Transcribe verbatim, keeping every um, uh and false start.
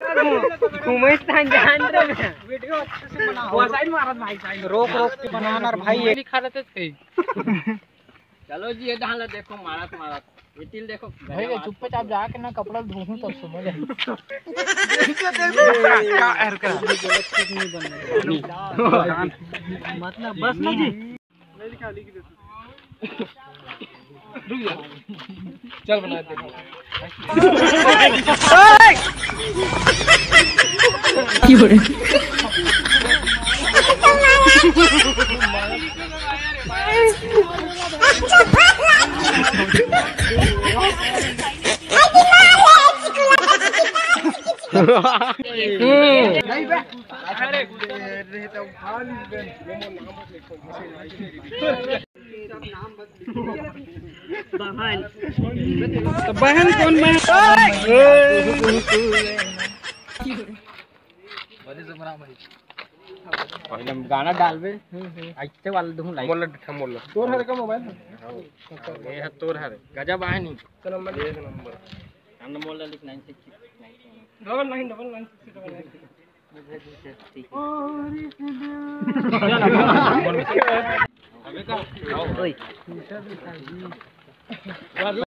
घूमस्तान जान रे वीडियो अच्छे से बनाओ। वो साइड मारत भाई साइड रोक रोक के बनाना भाई ये लिखा रहते थे। चलो जी ये डाल देखो मारत मारत इटिल देखो भाई चुपचाप जाके ना कपड़ा धोऊं तब समझ आई। देखो क्या एर कर गलत चीज नहीं बनने मतलब बस ना जी मेरी खाली की देते रुक जा चल बना दे की हो रहा नहीं बे अरे रहता उठा ली बे बहन तो बहन कौन बहन पहले गाना डालबे ऐसे वाला दूं लाइक मोल ठा मोल तोर हरे का मोबाइल ये है तोर हरे गजब आहे नहीं तो नंबर एक नंबर नंबर मोल लिख nine six double nine double nine six double nine अबे का ओए